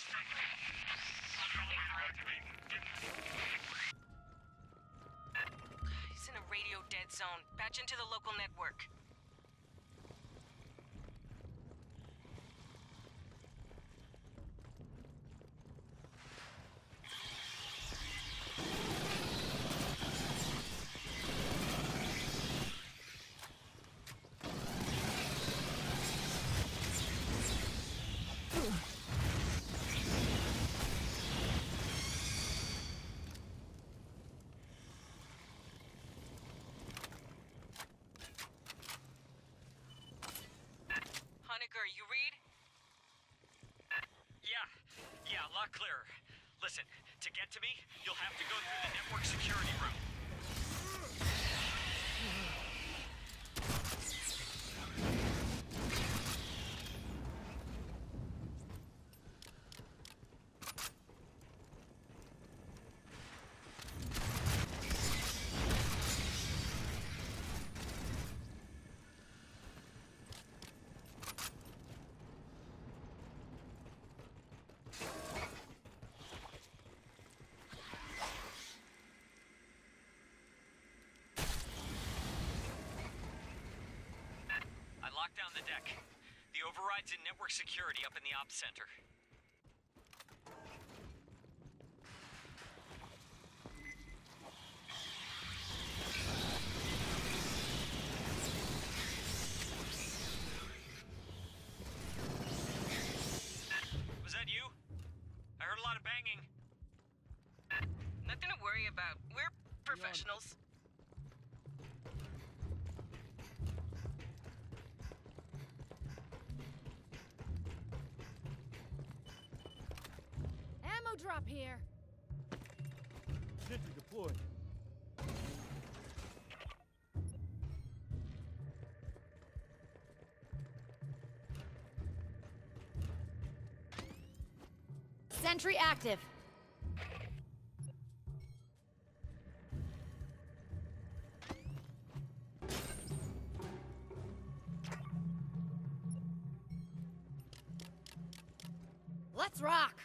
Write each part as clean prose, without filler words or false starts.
He's in a radio dead zone. Patch into the local network. You read? Yeah, a lot clearer. Listen, to get to me, you'll have to go through the network security room. Lock down the deck. The override's in network security up in the ops center. Was that you? I heard a lot of banging. Nothing to worry about. We're professionals. Ammo drop here. Sentry deployed. Sentry active. Let's rock.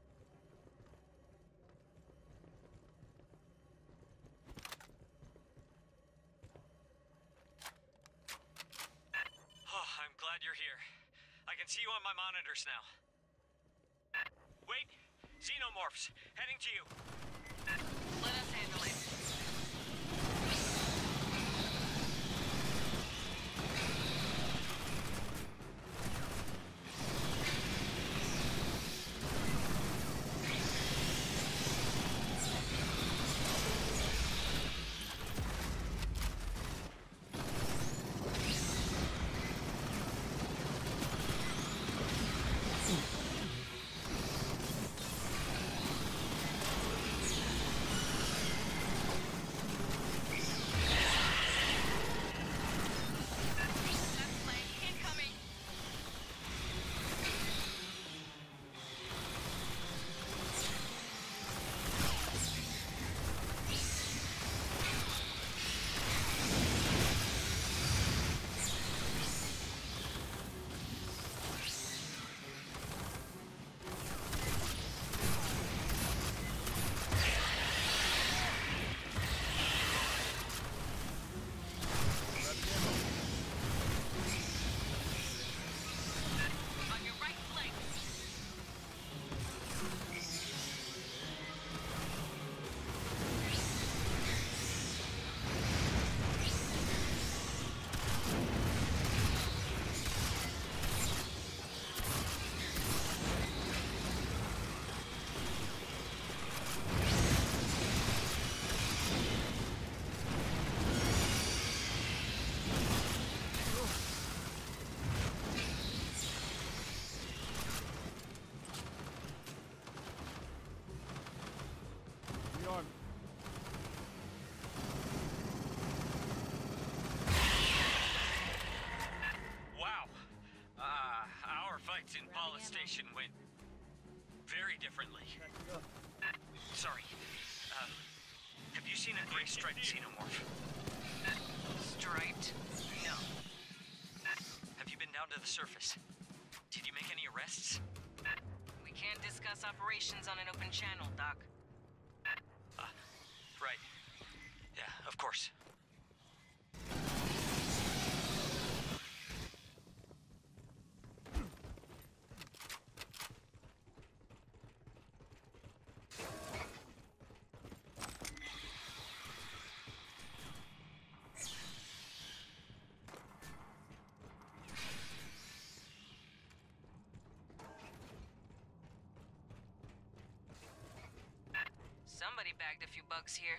Oh, I'm glad you're here. I can see you on my monitors now. Wait! Xenomorphs! Heading to you! Let us handle it. Wow. Our fights in Paula Station went very differently. Sorry. Have you seen a gray striped xenomorph? Striped? No. Have you been down to the surface? Did you make any arrests? We Can't discuss operations on an open channel, Doc. Right. Yeah, of course. Somebody bagged a few bugs here.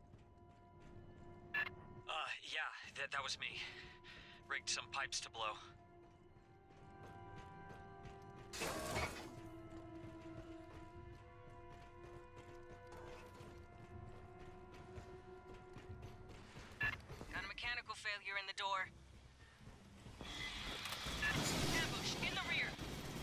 Yeah, that was me. Rigged some pipes to blow. Got a mechanical failure in the door. Ambush, in the rear!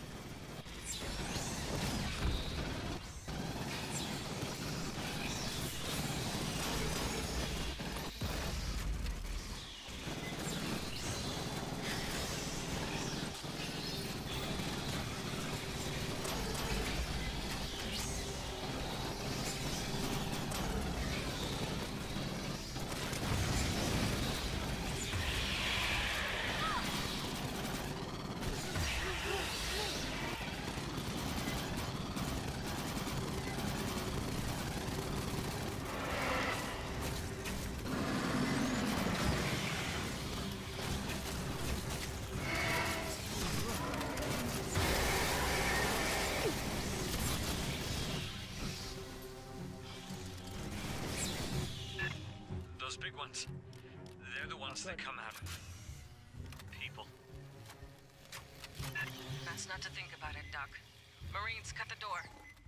Those big ones, they're the ones that come out of people. Best not to think about it, Doc. Marines, cut the door.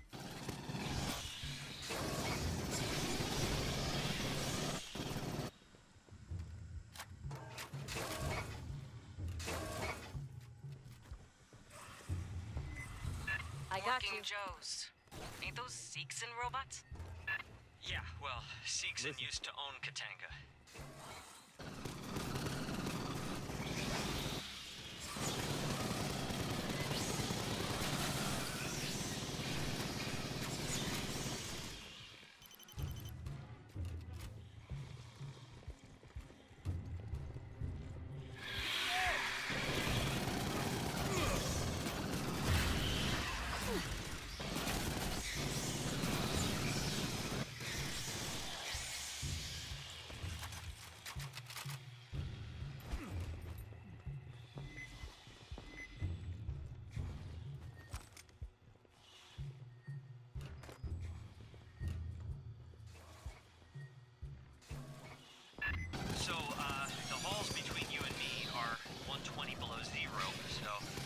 I got Working you. Joes. Ain't those Zeeks and robots? Yeah, well, Seegson used to own Katanga. So, the halls between you and me are 120 below zero, so...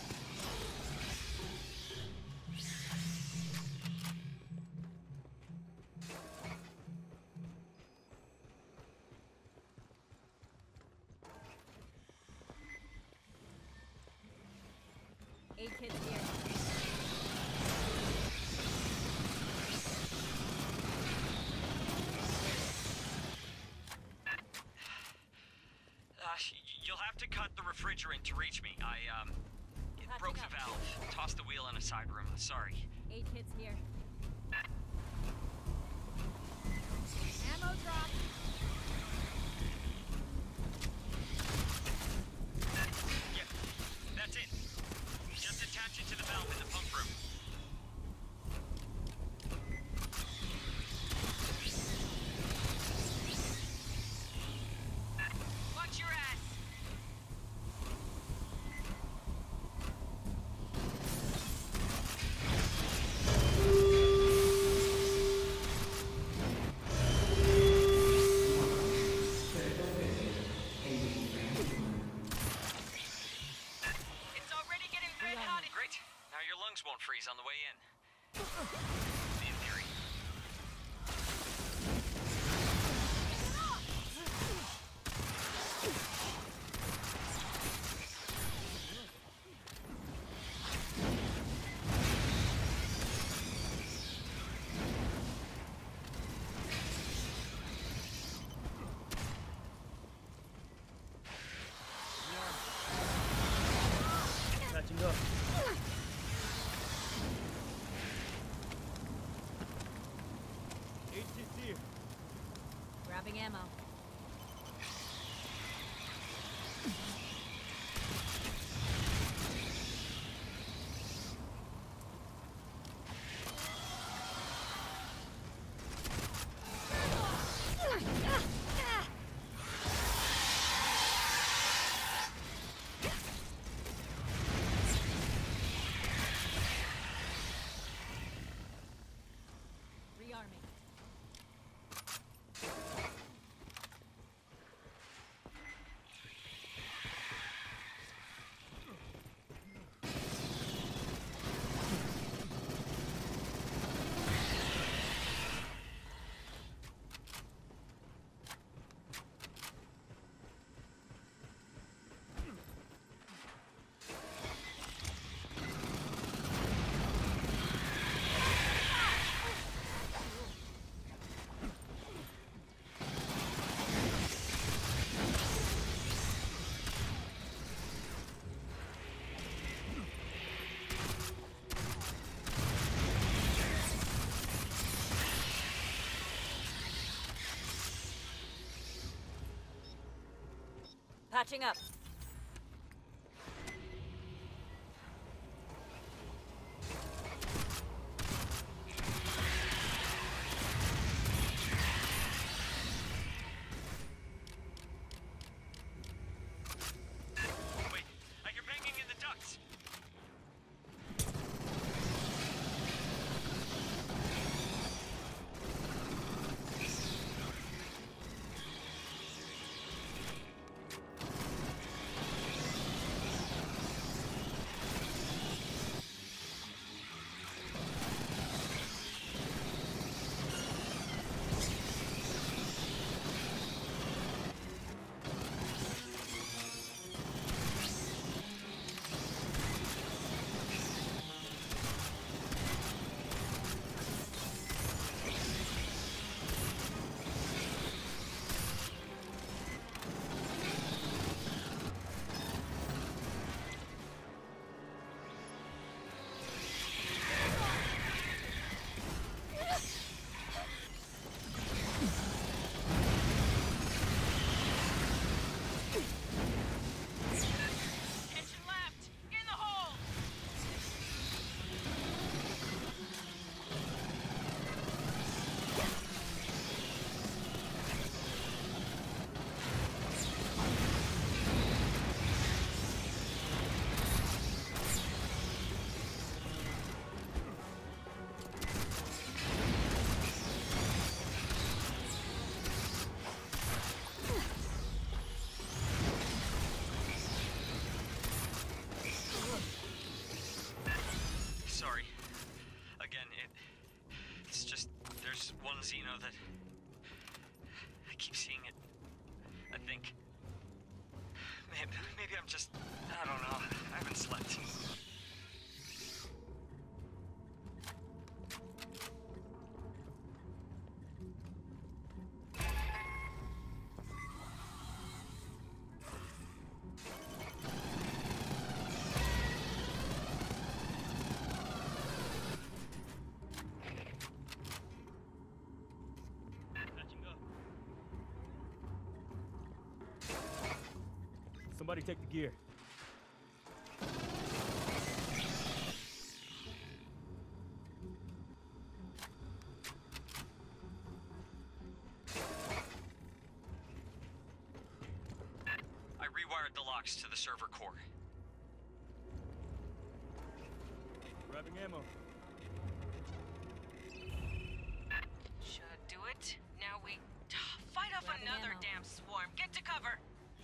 Eight kids here. You'll have to cut the refrigerant to reach me. It broke the valve. Tossed the wheel in a side room. Sorry. 8 kids here. Ammo drop. Yeah, that's it. Just attach it to the valve in the pump room. Watch your ass! It's already getting red hot. Great. Now your lungs won't freeze on the way in. In theory. Catching up. Patching up. Wait, I hear banging in the ducts. Tension left! In the hole! Sorry. Again, it's just there's one Xeno that I keep seeing it. I think maybe I'm just I don't know. I haven't slept. Somebody take the gear. I rewired the locks to the server core. Grabbing ammo. Should do it. Now we fight off Grabbing another ammo. damn swarm. Get to cover!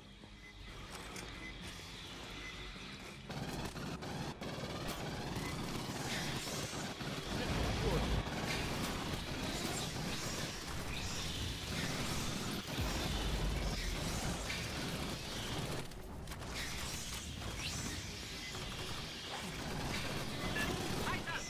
Eyes up!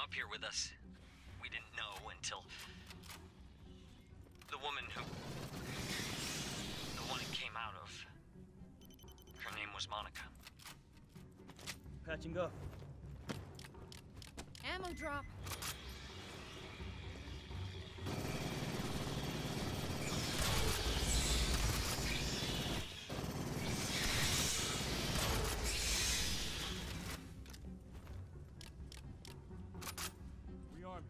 up here with us. We didn't know until... the woman who... the one it came out of. Her name was Monica. Patching up. Ammo drop. Rearming.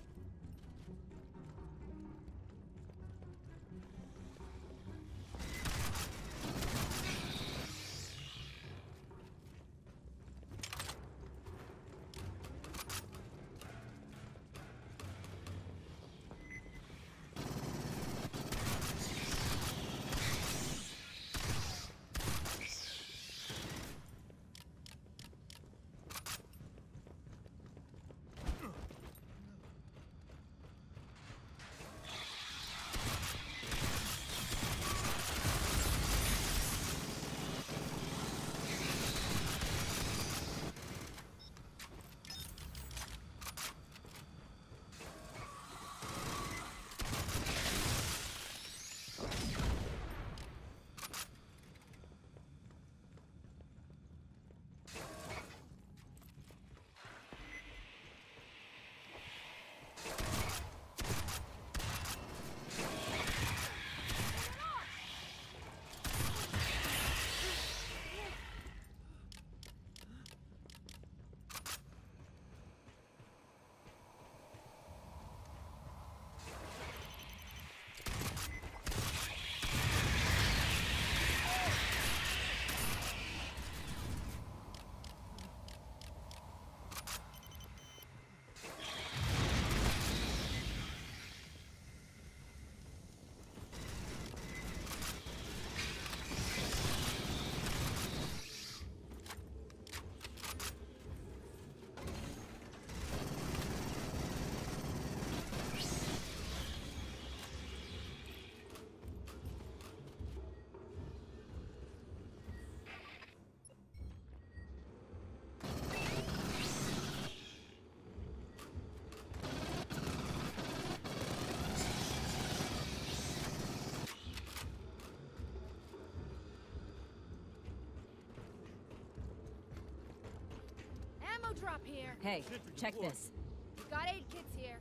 Ammo drop here. Hey, check this. We got aid kits here.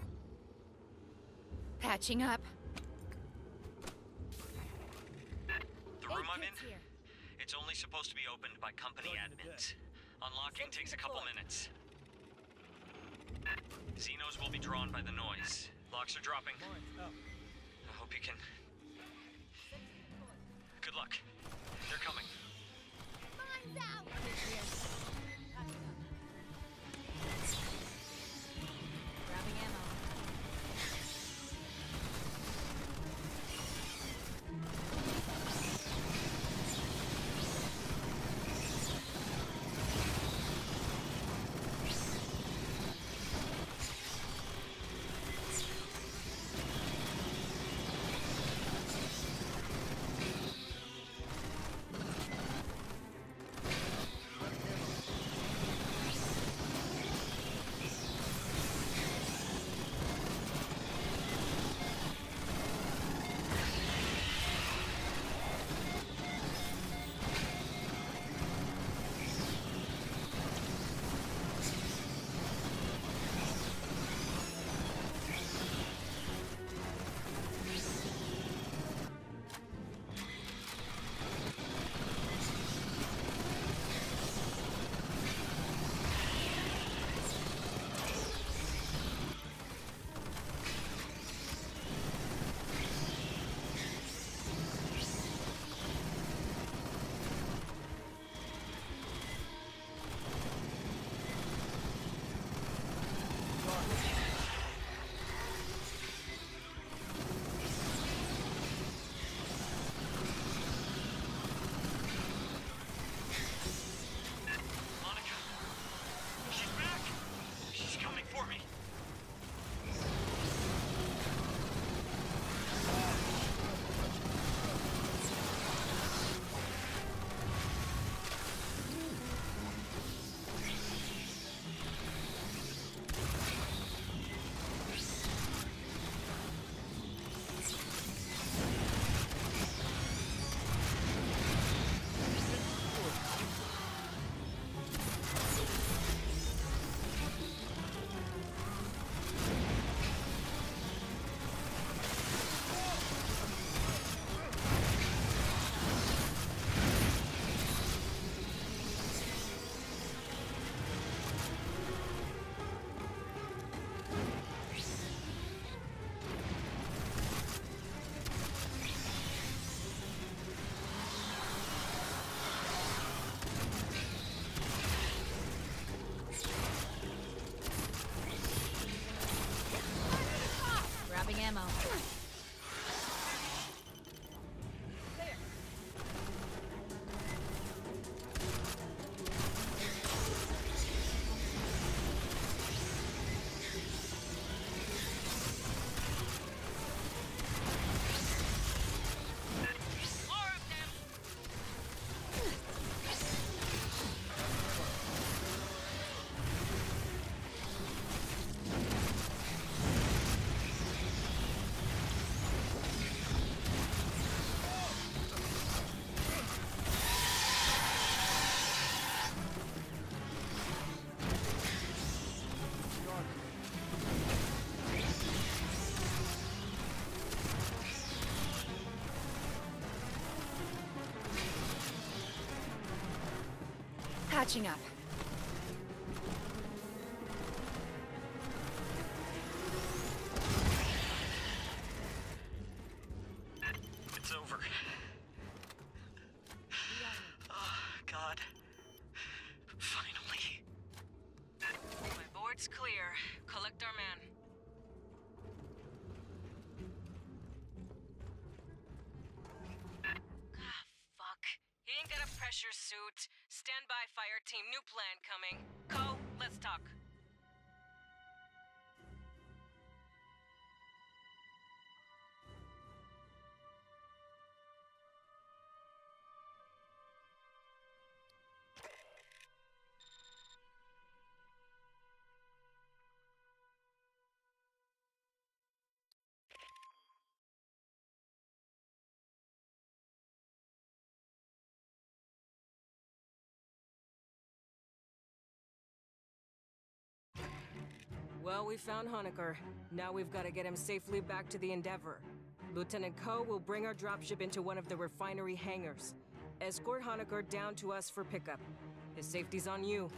Patching up. The room Aid I'm in? kits here. It's only supposed to be opened by company admins. Unlocking takes a couple minutes. Xenos will be drawn by the noise. Locks are dropping. I hope you can... Good luck. They're coming. Mine's out. Grabbing ammo. ammo. More of them! Patching up. It's over. Oh, God. Finally. My board's clear. Collect our man. Ah, fuck. He ain't got a pressure suit. Stand by, fire team. New plan coming. Co, let's talk. Well, we found Honecker. Now we've got to get him safely back to the Endeavor. Lieutenant Ko will bring our dropship into one of the refinery hangars. Escort Honecker down to us for pickup. His safety's on you.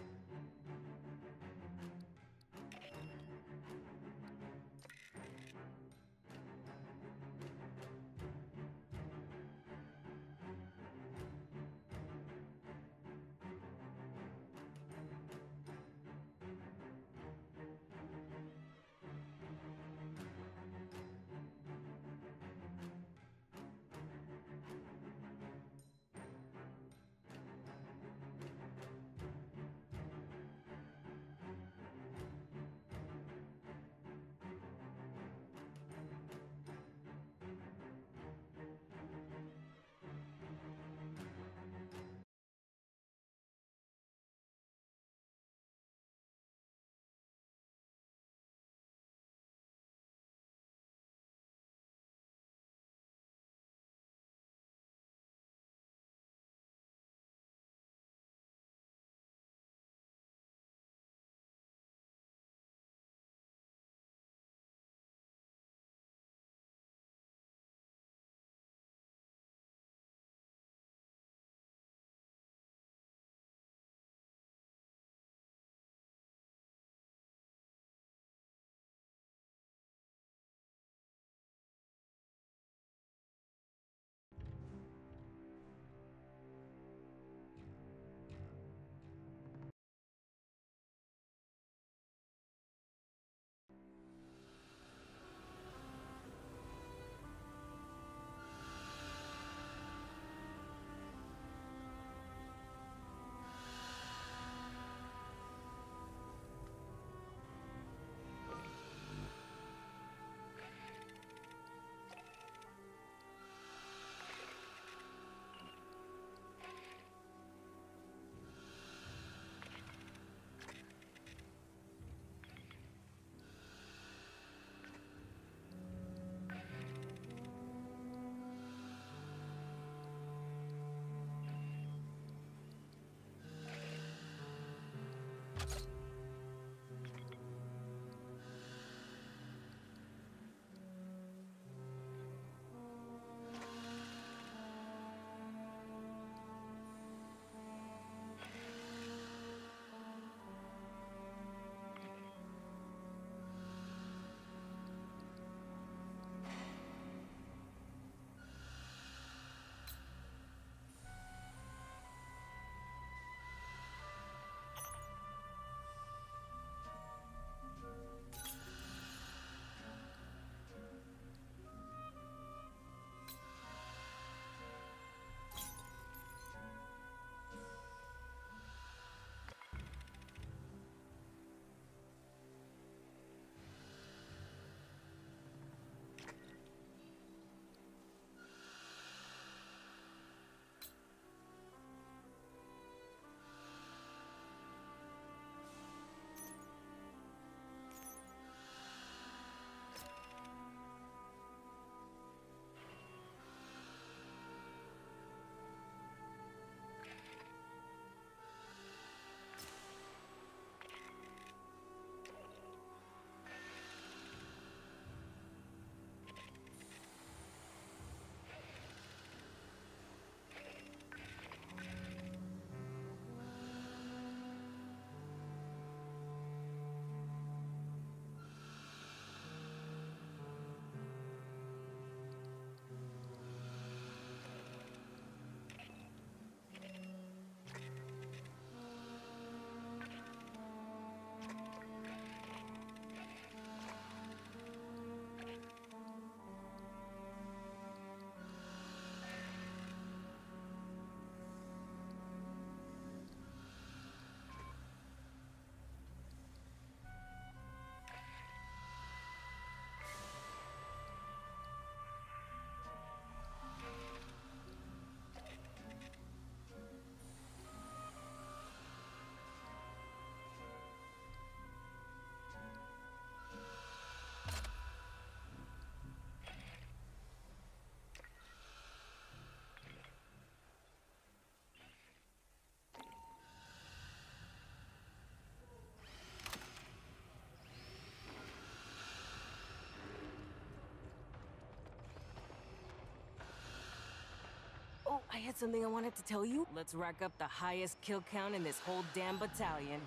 I had something I wanted to tell you. Let's rack up the highest kill count in this whole damn battalion.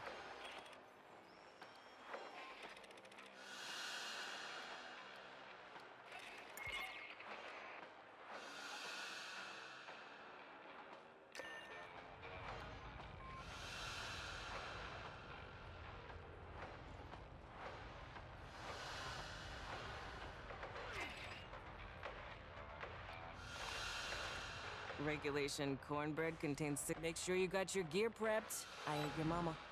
Regulation cornbread contains. Make sure you got your gear prepped. I ain't your mama.